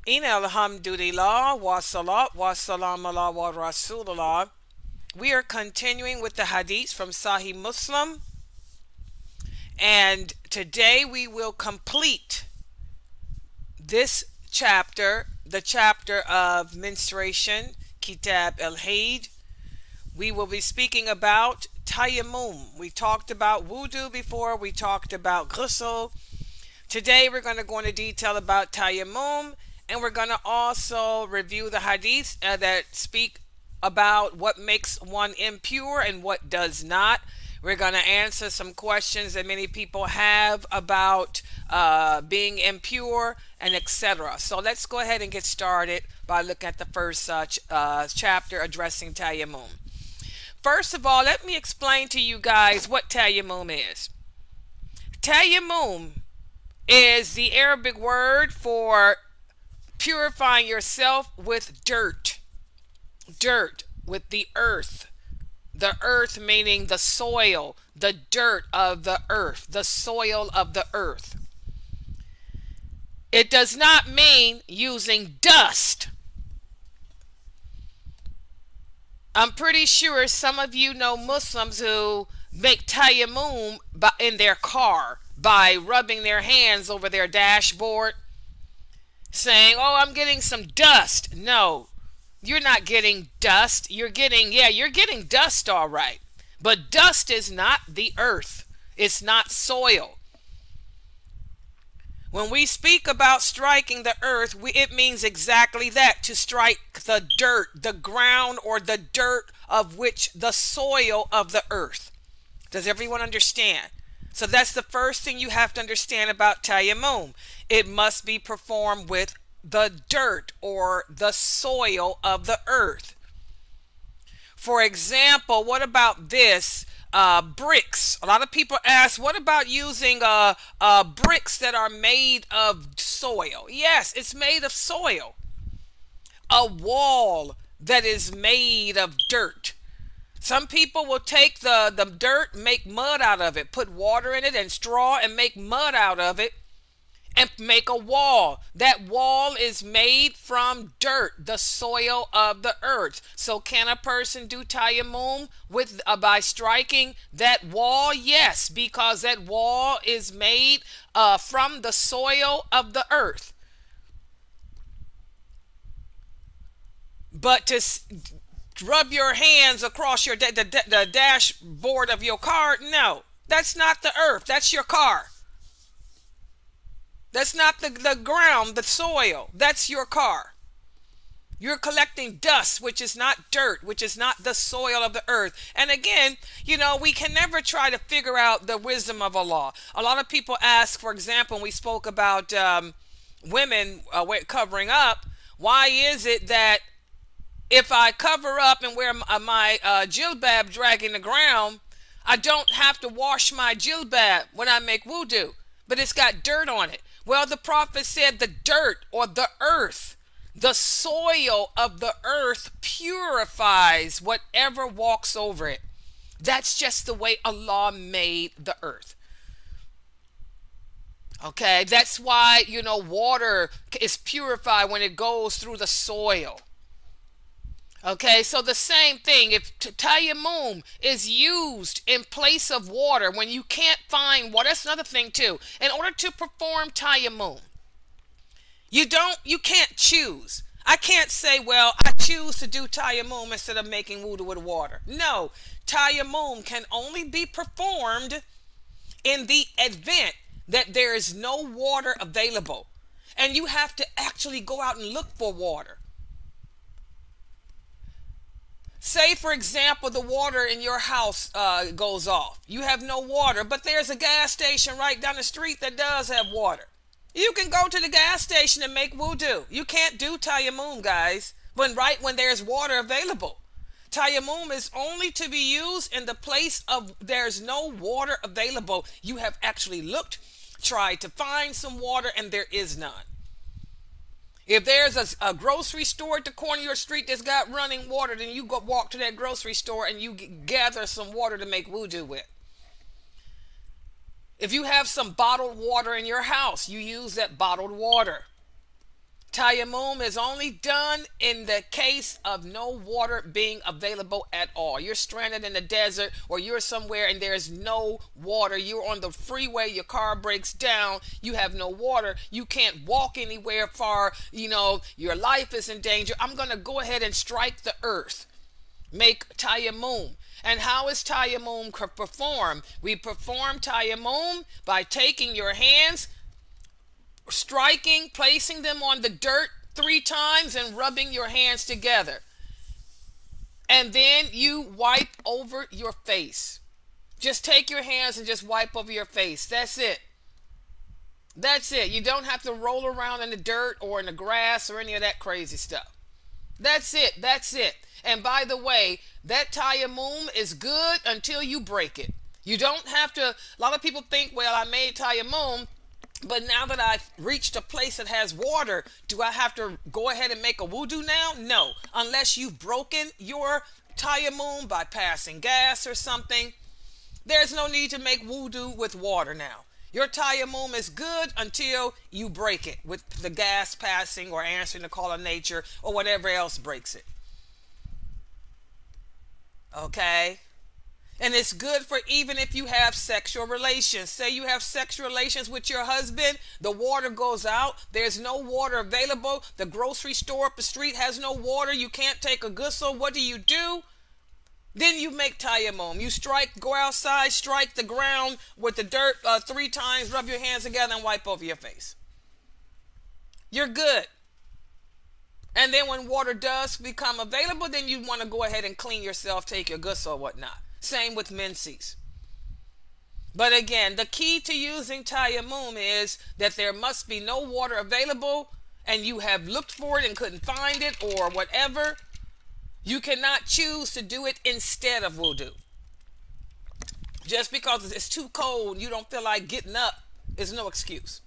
In alhamdulillah wa salat wa salam ala wa rasulullah. We are continuing with the hadiths from Sahih Muslim, and today we will complete this chapter, the chapter of menstruation, Kitab al-Haid. We will be speaking about Tayamum. We talked about wudu before, we talked about ghusl. Today we're going to go into detail about Tayamum, and we're going to also review the hadiths that speak about what makes one impure and what does not. We're going to answer some questions that many people have about being impure and etc. So let's go ahead and get started by looking at the first chapter addressing Tayammum. First of all, let me explain to you guys what Tayammum is. Tayammum is the Arabic word for purifying yourself with dirt. Dirt, with the earth. The earth meaning the soil, the dirt of the earth, the soil of the earth. It does not mean using dust. I'm pretty sure some of you know Muslims who make tayammum in their car by rubbing their hands over their dashboard, saying, "Oh, I'm getting some dust." No, you're not getting dust. You're getting dust, all right. But dust is not the earth. It's not soil. When we speak about striking the earth, it means exactly that, to strike the dirt, the ground, or the dirt of which the soil of the earth. Does everyone understand? So that's the first thing you have to understand about tayammum. It must be performed with the dirt or the soil of the earth. For example, what about this? Bricks. A lot of people ask, what about using bricks that are made of soil? Yes, it's made of soil. A wall that is made of dirt. Some people will take the dirt, make mud out of it, put water in it and straw and make mud out of it and make a wall. That wall is made from dirt, the soil of the earth. So can a person do tayammum by striking that wall? Yes, because that wall is made from the soil of the earth. But to rub your hands across the dashboard of your car, no, that's not the earth. That's your car. That's not the ground, the soil. That's your car. You're collecting dust, which is not dirt, which is not the soil of the earth. And again, we can never try to figure out the wisdom of Allah. A lot of people ask, for example, when we spoke about women covering up, why is it that if I cover up and wear my jilbab dragging the ground, I don't have to wash my jilbab when I make wudu, but it's got dirt on it? Well, the prophet said the dirt or the earth, the soil of the earth purifies whatever walks over it. That's just the way Allah made the earth. Okay, that's why, water is purified when it goes through the soil. Okay, so the same thing, if tayammum is used in place of water when you can't find water, that's another thing too. In order to perform tayammum, you can't choose. I can't say, well, I choose to do tayammum instead of making wudu with water. No, tayammum can only be performed in the event that there is no water available, and you have to actually go out and look for water. Say, for example, the water in your house goes off. You have no water, but there's a gas station right down the street that does have water. You can go to the gas station and make wudu. You can't do tayammum, guys, when there's water available. Tayammum is only to be used in the place of there's no water available. You have actually looked, tried to find some water, and there is none. If there's a grocery store at the corner of your street that's got running water, then you go walk to that grocery store and you gather some water to make wudu with. If you have some bottled water in your house, you use that bottled water Tayamum is only done in the case of no water being available at all. You're stranded in the desert, or you're somewhere and there's no water. You're on the freeway, your car breaks down, you have no water, you can't walk anywhere far, your life is in danger. I'm going to go ahead and strike the earth. Make Tayamum. And how is Tayamum performed? We perform Tayamum by taking your hands, striking, placing them on the dirt 3 times and rubbing your hands together. And then you wipe over your face. Just take your hands and just wipe over your face. That's it. That's it. You don't have to roll around in the dirt or in the grass or any of that crazy stuff. That's it. That's it. And by the way, that Tayamum is good until you break it. You don't have to. A lot of people think, well, I made Tayamum, but now that I've reached a place that has water, do I have to go ahead and make a wudu now? No, unless you've broken your Tayamum by passing gas or something. There's no need to make wudu with water now. Your Tayamum is good until you break it with the gas passing or answering the call of nature or whatever else breaks it. Okay? And it's good for even if you have sexual relations. Say you have sexual relations with your husband, the water goes out, there's no water available, the grocery store up the street has no water, you can't take a ghusl. What do? Then you make Tayamum. You go outside, strike the ground with the dirt 3 times, rub your hands together and wipe over your face. You're good. And then when water does become available, then you want to go ahead and clean yourself, take your ghusl or whatnot. Same with menses. But again, the key to using Tayamum is that there must be no water available and you have looked for it and couldn't find it or whatever. You cannot choose to do it instead of wudu. Just because it's too cold and you don't feel like getting up is no excuse.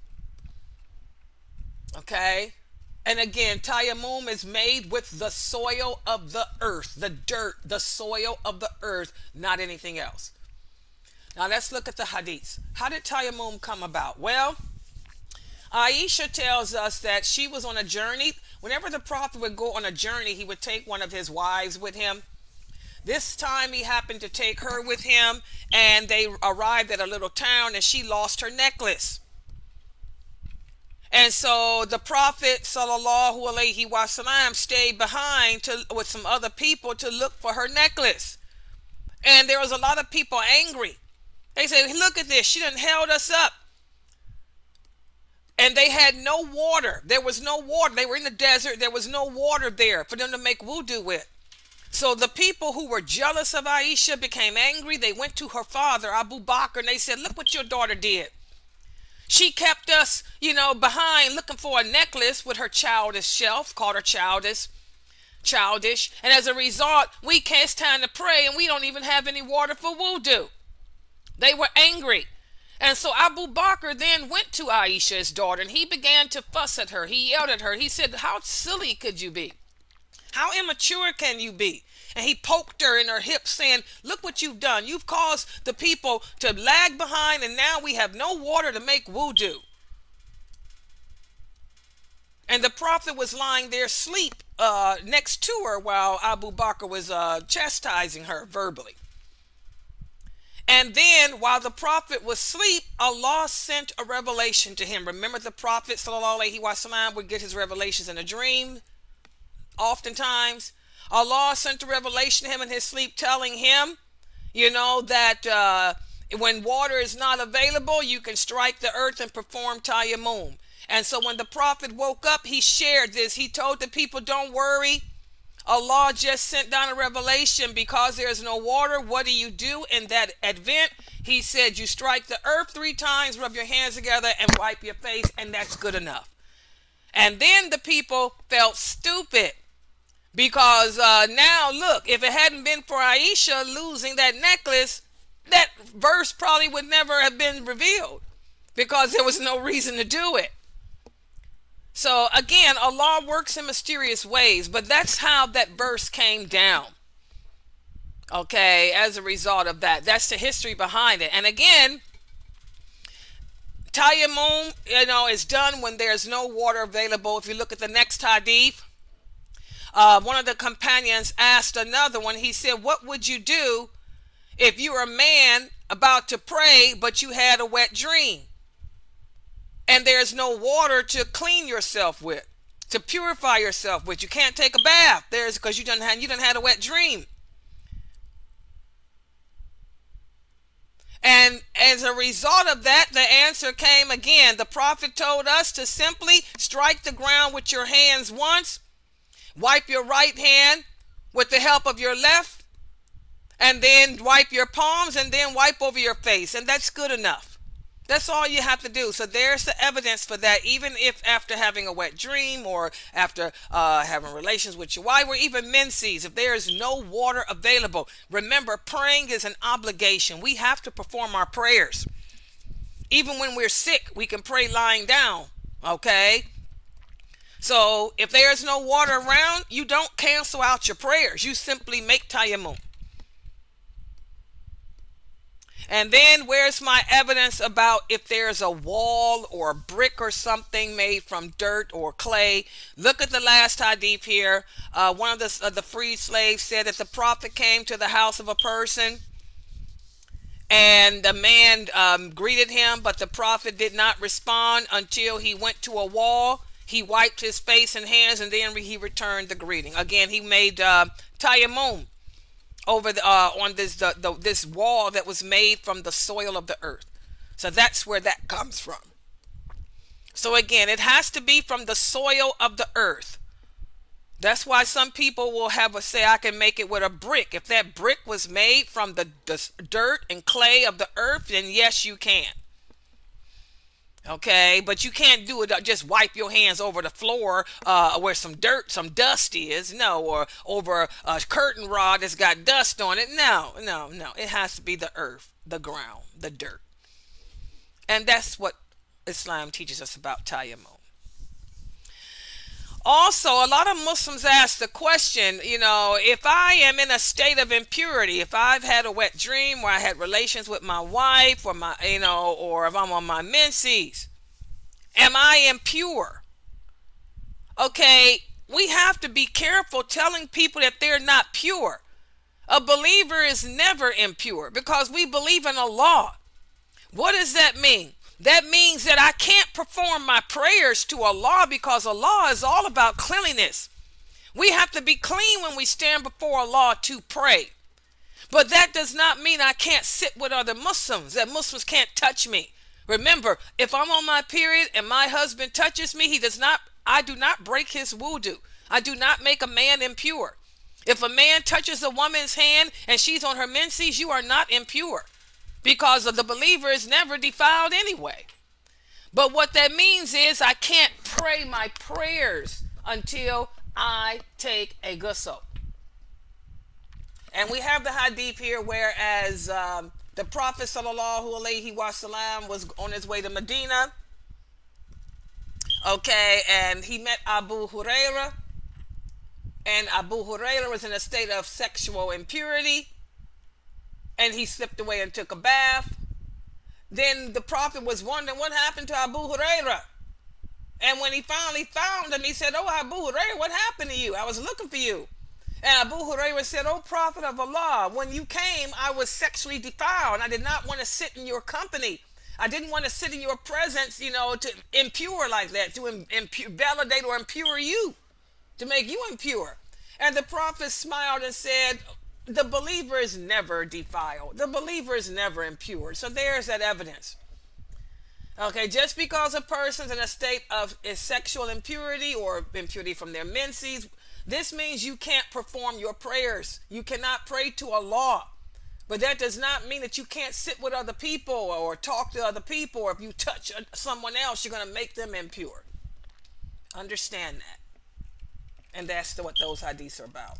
Okay? And again, Tayamum is made with the soil of the earth, the dirt, the soil of the earth, not anything else. Now let's look at the hadiths. How did Tayamum come about? Well, Aisha tells us that she was on a journey. Whenever the Prophet would go on a journey, he would take one of his wives with him. This time he happened to take her with him, and they arrived at a little town and she lost her necklace. And so the Prophet sallallahu alaihi wasallam stayed behind with some other people to look for her necklace. And there was a lot of people angry. They said, look at this, she done held us up. And they had no water. There was no water. They were in the desert. There was no water there for them to make wudu with. So the people who were jealous of Aisha became angry. They went to her father, Abu Bakr, and they said, look what your daughter did. She kept us, behind looking for a necklace with her childish self, called her childish. And as a result, it's time to pray and we don't even have any water for wudu. They were angry. And so Abu Bakr then went to Aisha's daughter and he began to fuss at her. He yelled at her. He said, how silly could you be? How immature can you be? And he poked her in her hips saying, look what you've done. You've caused the people to lag behind and now we have no water to make wudu. And the Prophet was lying there asleep next to her while Abu Bakr was chastising her verbally. And then while the Prophet was asleep, Allah sent a revelation to him. Remember, the Prophet sallallahu alaihi wasallam would get his revelations in a dream. Oftentimes, Allah sent a revelation to him in his sleep telling him, that when water is not available, you can strike the earth and perform Tayamum. And so when the Prophet woke up, he shared this. He told the people, don't worry. Allah just sent down a revelation because there's no water. What do you do in that event? He said, you strike the earth 3 times, rub your hands together and wipe your face, and that's good enough. And then the people felt stupid because now look, if it hadn't been for Aisha losing that necklace, that verse probably would never have been revealed because there was no reason to do it. So again, Allah works in mysterious ways, but that's how that verse came down. Okay, as a result of that. That's the history behind it. And again, Tayamum, is done when there's no water available. If you look at the next hadith, one of the companions asked another one. He said, what would you do if you were a man about to pray, but you had a wet dream and there's no water to clean yourself with, to purify yourself with? You can't take a bath. Because you done had a wet dream. And as a result of that, the answer came again. The Prophet told us to simply strike the ground with your hands once, wipe your right hand with the help of your left, and then wipe your palms, and then wipe over your face. And that's good enough. That's all you have to do. So there's the evidence for that. Even if after having a wet dream, or after having relations with your wife, or even menses, if there is no water available, remember, praying is an obligation. We have to perform our prayers. Even when we're sick, we can pray lying down. Okay? So if there's no water around, you don't cancel out your prayers. You simply make Tayamum. And then where's my evidence about if there's a wall or a brick or something made from dirt or clay? Look at the last hadith here. One of the freed slaves said that the Prophet came to the house of a person, and the man greeted him, but the Prophet did not respond until he went to a wall. He wiped his face and hands, and then he returned the greeting. Again, he made Tayamum over on this wall that was made from the soil of the earth. So that's where that comes from. So again, it has to be from the soil of the earth. That's why some people will say, I can make it with a brick. If that brick was made from the dirt and clay of the earth, then yes, you can. Okay, but you can't do it, just wipe your hands over the floor where some dust is. No, or over a curtain rod that's got dust on it. No. It has to be the earth, the ground, the dirt. And that's what Islam teaches us about Tayammum. Also, a lot of Muslims ask the question, if I am in a state of impurity, if I've had a wet dream where I had relations with my wife, or or if I'm on my menses, am I impure? Okay, we have to be careful telling people that they're not pure. A believer is never impure because we believe in Allah. What does that mean? That means that I can't perform my prayers to Allah because Allah is all about cleanliness. We have to be clean when we stand before Allah to pray. But that does not mean I can't sit with other Muslims, that Muslims can't touch me. Remember, if I'm on my period and my husband touches me, I do not break his wudu. I do not make a man impure. If a man touches a woman's hand and she's on her menses, you are not impure, because the believer is never defiled anyway. But what that means is I can't pray my prayers until I take a ghusl. And we have the hadith here, whereas the Prophet ﷺ was on his way to Medina. Okay, and he met Abu Huraira. And Abu Huraira was in a state of sexual impurity, and he slipped away and took a bath. Then the Prophet was wondering what happened to Abu Huraira. And when he finally found him, he said, "Oh, Abu Huraira, what happened to you? I was looking for you." And Abu Huraira said, "Oh, Prophet of Allah, when you came, I was sexually defiled. I did not want to sit in your company. I didn't want to sit in your presence, to impure like that, to validate or impure you, to make you impure." And the Prophet smiled and said, the believer is never defiled. The believer is never impure. So there's that evidence. Okay, just because a person's in a state of sexual impurity or impurity from their menses, this means you can't perform your prayers. You cannot pray to Allah. But that does not mean that you can't sit with other people or talk to other people, or if you touch someone else, you're going to make them impure. Understand that. And that's what those hadiths are about.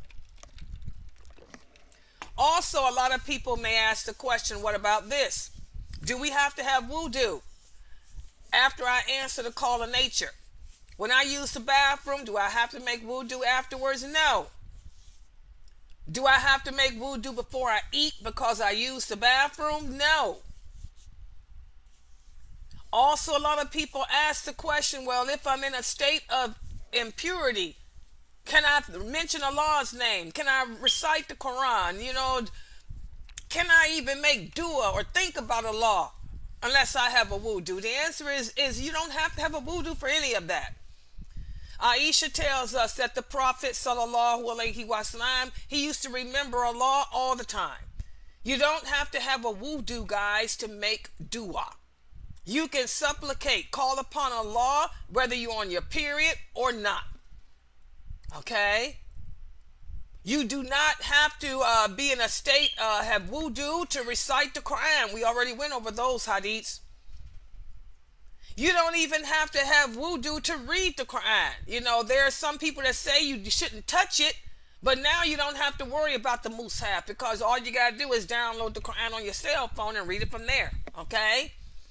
Also, a lot of people may ask the question, what about this? Do we have to have wudu after I answer the call of nature? When I use the bathroom, do I have to make wudu afterwards? No. Do I have to make wudu before I eat because I use the bathroom? No. Also, a lot of people ask the question, well, if I'm in a state of impurity, can I mention Allah's name? Can I recite the Quran? Can I even make dua or think about Allah unless I have a wudu? The answer is you don't have to have a wudu for any of that. Aisha tells us that the Prophet sallallahu alaihi wasallam, he used to remember Allah all the time. You don't have to have a wudu, guys, to make dua. You can supplicate, call upon Allah, whether you're on your period or not. Okay? You do not have to be in a state, have wudu to recite the Quran. We already went over those hadiths. You don't even have to have wudu to read the Quran. There are some people that say you shouldn't touch it, but now you don't have to worry about the mushaf because all you got to do is download the Quran on your cell phone and read it from there. Okay?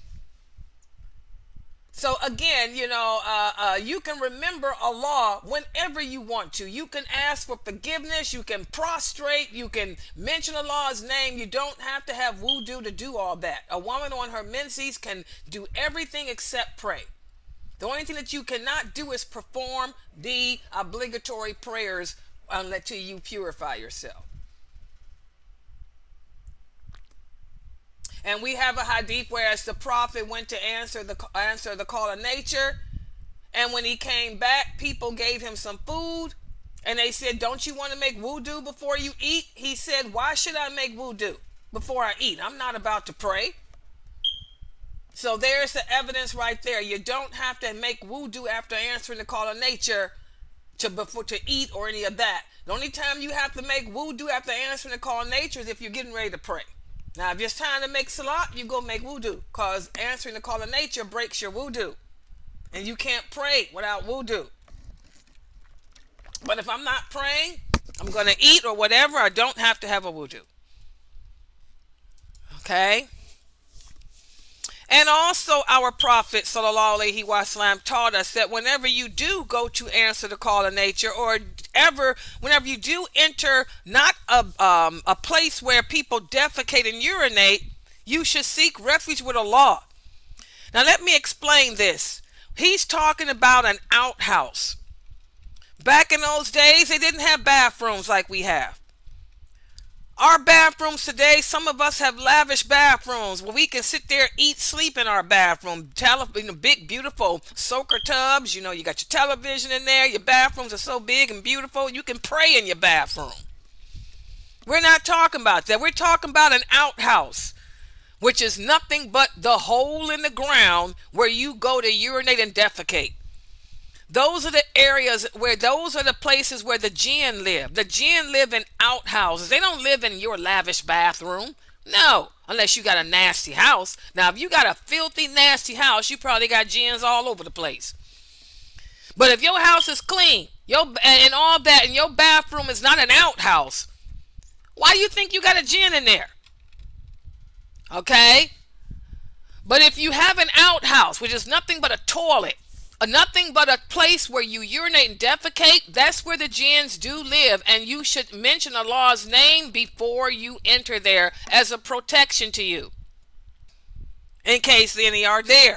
So again, you can remember Allah whenever you want to. You can ask for forgiveness. You can prostrate. You can mention Allah's name. You don't have to have wudu to do all that. A woman on her menses can do everything except pray. The only thing that you cannot do is perform the obligatory prayers until you purify yourself. And we have a hadith where as the Prophet went to answer the call of nature, and when he came back, people gave him some food, and they said, don't you want to make wudu before you eat? He said, why should I make wudu before I eat? I'm not about to pray. So there's the evidence right there. You don't have to make wudu after answering the call of nature to eat or any of that. The only time you have to make wudu after answering the call of nature is if you're getting ready to pray. Now, if it's time to make salat, you go make wudu, because answering the call of nature breaks your wudu. And you can't pray without wudu. But if I'm not praying, I'm going to eat or whatever, I don't have to have a wudu. Okay? And also our Prophet sallallahu alaihi wasallam taught us that whenever you do go to answer the call of nature, or whenever you do enter not a place where people defecate and urinate, you should seek refuge with Allah. Now let me explain this. He's talking about an outhouse. Back in those days, they didn't have bathrooms like we have. Our bathrooms today, some of us have lavish bathrooms where we can sit there, eat, sleep in our bathroom. Big, beautiful soaker tubs. You got your television in there. Your bathrooms are so big and beautiful. You can pray in your bathroom. We're not talking about that. We're talking about an outhouse, which is nothing but the hole in the ground where you go to urinate and defecate. Those are the areas those are the places where the jinn live. The jinn live in outhouses. They don't live in your lavish bathroom. No, unless you got a nasty house. Now, if you got a filthy, nasty house, you probably got jinns all over the place. But if your house is clean, and all that, and your bathroom is not an outhouse, why do you think you got a jinn in there? Okay? But if you have an outhouse, which is nothing but a toilet, nothing but a place where you urinate and defecate, that's where the jinns do live, and you should mention Allah's name before you enter there as a protection to you, in case any are there.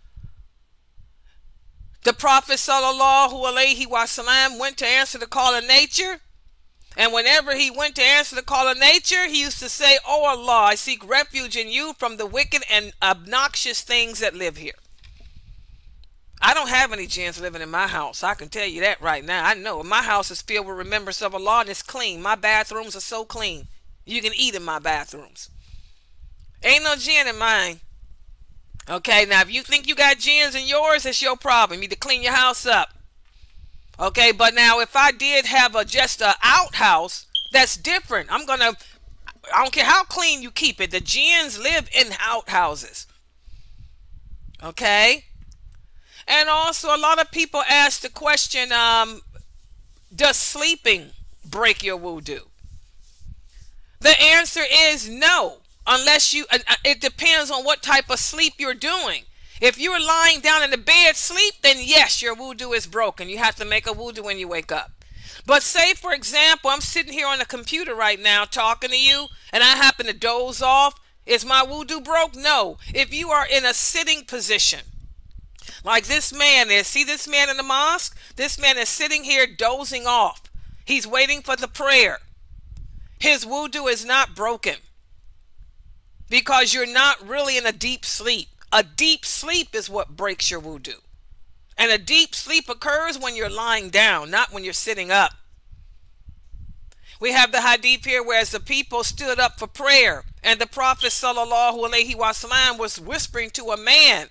The Prophet sallallahu alaihi wasallam went to answer the call of nature, and whenever he went to answer the call of nature, he used to say, "Oh Allah, I seek refuge in you from the wicked and obnoxious things that live here." I don't have any jinns living in my house. I can tell you that right now. I know my house is filled with remembrance of Allah, and it's clean. My bathrooms are so clean. You can eat in my bathrooms. Ain't no jinn in mine. Okay, now if you think you got jinns in yours, it's your problem. You need to clean your house up. Okay, but now if I did have just an outhouse, that's different. I don't care how clean you keep it. The jinns live in outhouses. Okay? And also, a lot of people ask the question, does sleeping break your wudu? The answer is no, unless it depends on what type of sleep you're doing. If you're lying down in the bed sleep, then yes, your wudu is broken. You have to make a wudu when you wake up. But say, for example, I'm sitting here on the computer right now talking to you, and I happen to doze off. Is my wudu broke? No. If you are in a sitting position, like this man is, see this man in the mosque? This man is sitting here dozing off. He's waiting for the prayer. His wudu is not broken because you're not really in a deep sleep. A deep sleep is what breaks your wudu. And a deep sleep occurs when you're lying down, not when you're sitting up. We have the hadith here where as the people stood up for prayer and the Prophet sallallahu alaihi wasallam was whispering to a man,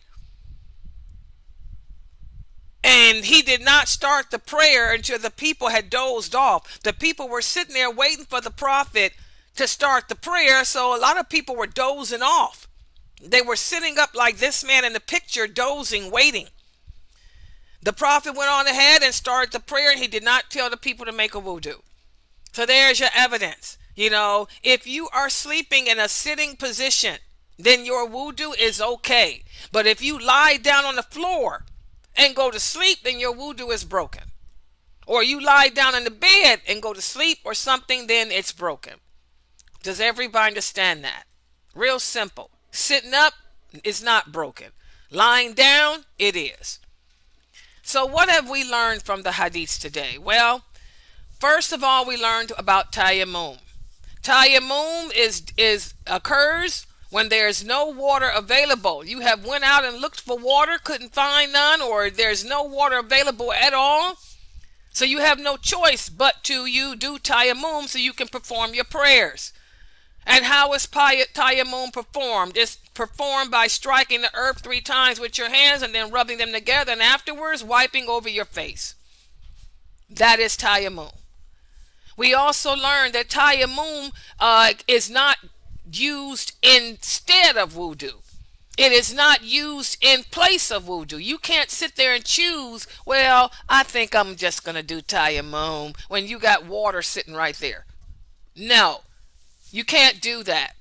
and he did not start the prayer until the people had dozed off. The people were sitting there waiting for the Prophet to start the prayer, so a lot of people were dozing off. They were sitting up like this man in the picture, dozing, waiting. The Prophet went on ahead and started the prayer, and he did not tell the people to make a wudu. So there's your evidence. You know, if you are sleeping in a sitting position, then your wudu is okay. But if you lie down on the floor and go to sleep, then your wudu is broken. Or you lie down in the bed and go to sleep or something, then it's broken. Does everybody understand that? Real simple. Sitting up is not broken. Lying down, it is. So what have we learned from the hadiths today? Well, first of all, we learned about Tayamum. Tayamum occurs when there's no water available. You have went out and looked for water, couldn't find none, or there's no water available at all. So you have no choice but to do Tayamum so you can perform your prayers. And how is Tayamum performed? It's performed by striking the earth 3 times with your hands and then rubbing them together and afterwards wiping over your face. That is Tayamum. We also learned that Tayamum is not used instead of wudu. It is not used in place of wudu. You can't sit there and choose, well, I think I'm just going to do Tayamum when you got water sitting right there. No, you can't do that.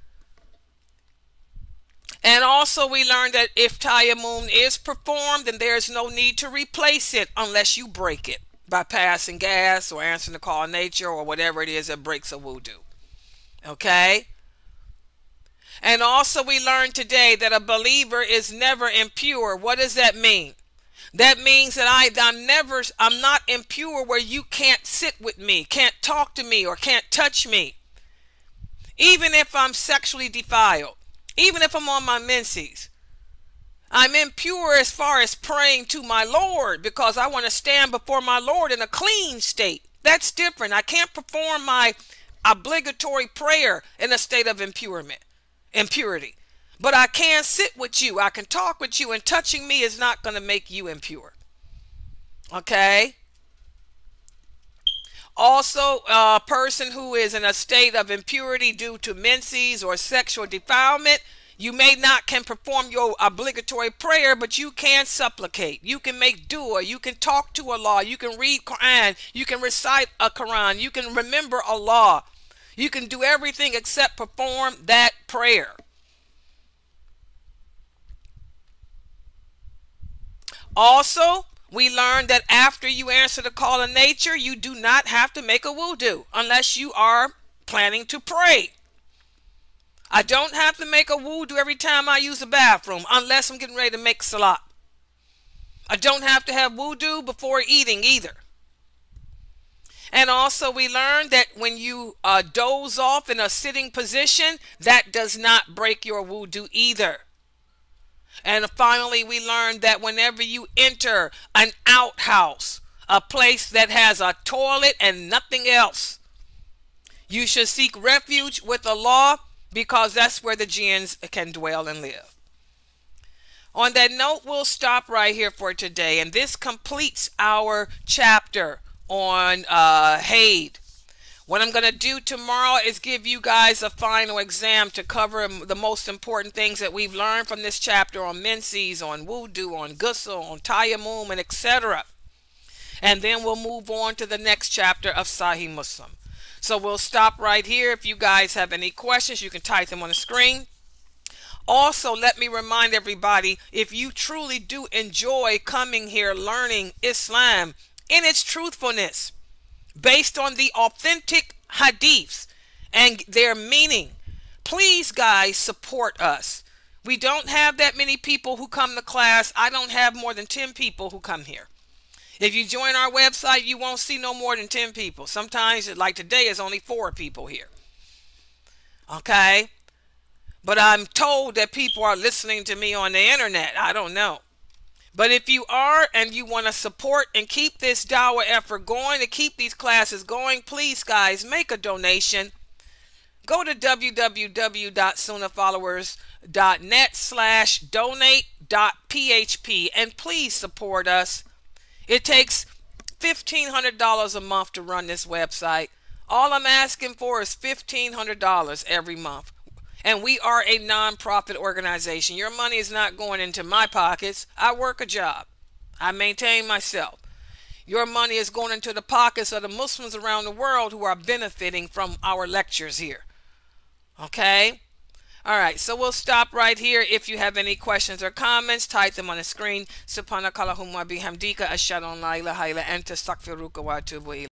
And also we learned that if Tayamum is performed, then there's no need to replace it unless you break it by passing gas or answering the call of nature or whatever it is that breaks a wudu. Okay? And also we learned today that a believer is never impure. What does that mean? That means that I'm not impure where you can't sit with me, can't talk to me, or can't touch me. Even if I'm sexually defiled, even if I'm on my menses. I'm impure as far as praying to my Lord because I want to stand before my Lord in a clean state. That's different. I can't perform my obligatory prayer in a state of impurity. But I can sit with you. I can talk with you, and touching me is not going to make you impure. Okay? Also, a person who is in a state of impurity due to menses or sexual defilement, you can perform your obligatory prayer, but you can supplicate. You can make dua. You can talk to Allah. You can read Quran. You can recite a Quran. You can remember Allah. You can do everything except perform that prayer. Also, we learned that after you answer the call of nature, you do not have to make a wudu unless you are planning to pray. I don't have to make a wudu every time I use the bathroom unless I'm getting ready to make salat. I don't have to have wudu before eating either. And also we learned that when you doze off in a sitting position, that does not break your wudu either. And finally, we learned that whenever you enter an outhouse, a place that has a toilet and nothing else, you should seek refuge with Allah because that's where the jinns can dwell and live. On that note, we'll stop right here for today. And this completes our chapter on Hallowed. What I'm going to do tomorrow is give you guys a final exam to cover the most important things that we've learned from this chapter on menses, on wudu, on ghusl, on Tayamum, and etc. And then we'll move on to the next chapter of Sahih Muslim. So we'll stop right here. If you guys have any questions, you can type them on the screen. Also, let me remind everybody, if you truly do enjoy coming here learning Islam in its truthfulness, based on the authentic hadiths and their meaning, please, guys, support us. We don't have that many people who come to class. I don't have more than 10 people who come here. If you join our website, you won't see no more than 10 people. Sometimes, like today, it's only 4 people here. Okay? But I'm told that people are listening to me on the internet. I don't know. But if you are and you want to support and keep this dawah effort going, to keep these classes going, please, guys, make a donation. Go to www.sunnahfollowers.net/donate.php and please support us. It takes $1,500 a month to run this website. All I'm asking for is $1,500 every month. And we are a non-profit organization. Your money is not going into my pockets. I work a job. I maintain myself. Your money is going into the pockets of the Muslims around the world who are benefiting from our lectures here. Okay? All right, so we'll stop right here. If you have any questions or comments, type them on the screen. Subhanakallahumma bihamdika ashhadu an la ilaha illa anta astaghfiruka wa atubu ilayk.